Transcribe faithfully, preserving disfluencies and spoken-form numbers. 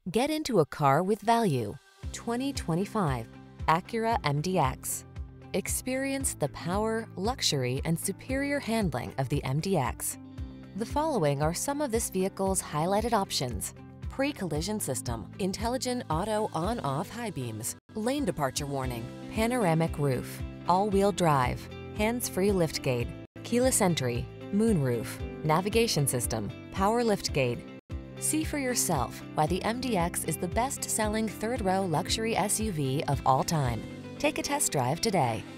Get into a car with value. twenty twenty-five Acura M D X. Experience the power, luxury, and superior handling of the M D X. The following are some of this vehicle's highlighted options: pre-collision system, intelligent auto on-off high beams, lane departure warning, panoramic roof, all-wheel drive, hands-free liftgate, keyless entry, moonroof, navigation system, power liftgate. See for yourself why the M D X is the best-selling third-row luxury S U V of all time. Take a test drive today.